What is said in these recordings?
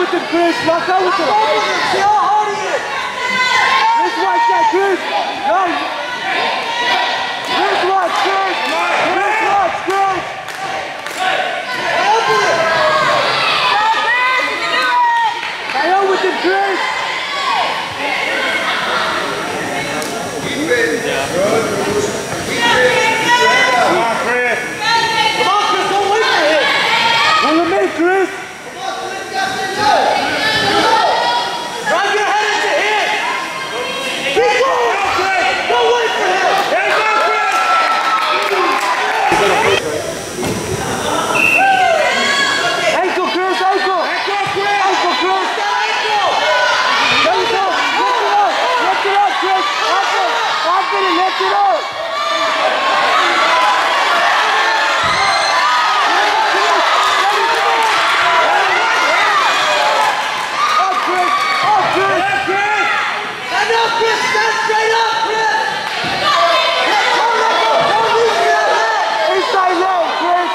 with him, Chris. Lock out with him. See how hard he is. Chris, watch that, Chris. No. Chris, watch, Chris. Chris, watch, Chris. Open it. Stay on with him, Chris. Keep it. Good. Come on, Chris. Come on, Chris. Don't wait for him. Pull him in, Chris. Drive your head into him. Keep going. Don't wait for him. There you go, Chris. Ankle, Chris, ankle. Ankle, Chris. Ankle, Chris. There you go. Lift it up, Chris. Lock it and lift it up. Stand up, Chris. Stand straight up, Chris. Don't lose your head. Inside leg, Chris.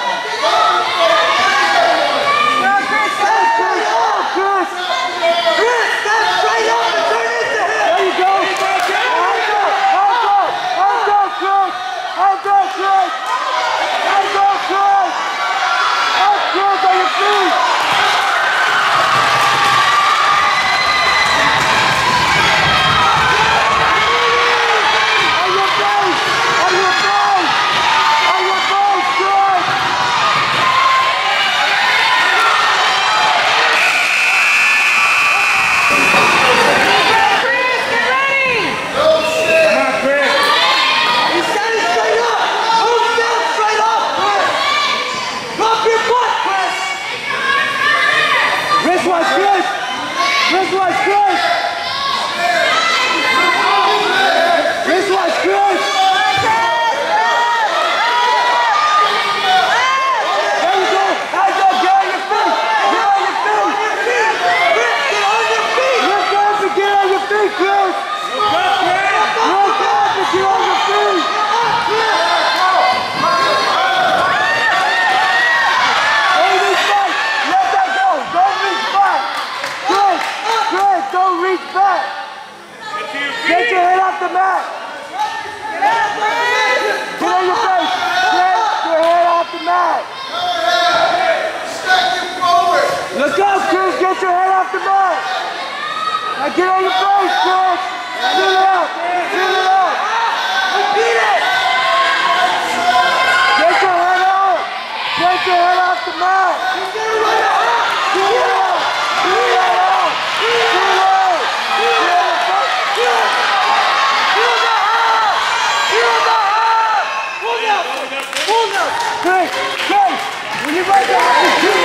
Stand straight up. Chris. Chris, stand straight up and turn into him. There you go. Hands up, Chris. Hands up, Chris. Hands up, Chris. Up, Chris, on your feet. On your face. On your face. On your face, Chris. Come on, Chris. He's standing straight up. Move down straight up, Chris. Drop your butt, Chris. Chris, watch Chris. Chris, watch Chris. Chris, watch Chris. There you go. Hands up, get on your feet. Get on your feet. Chris, get on your feet. Lift up and get on your feet, Chris. Lift up and get on your feet. Don't reach back. Let that go. Don't reach back. Chris, don't reach back. Get your head off the mat. Get on your face. Get your head off the mat. Look up, Chris. Get your head off the mat. Now get on your face, Chris. Fill it up. Fill it up. Repeat it. Get your head up. Get your head off the mat. Fill it up. Fill it up. Fill it up. Chris, when you run down,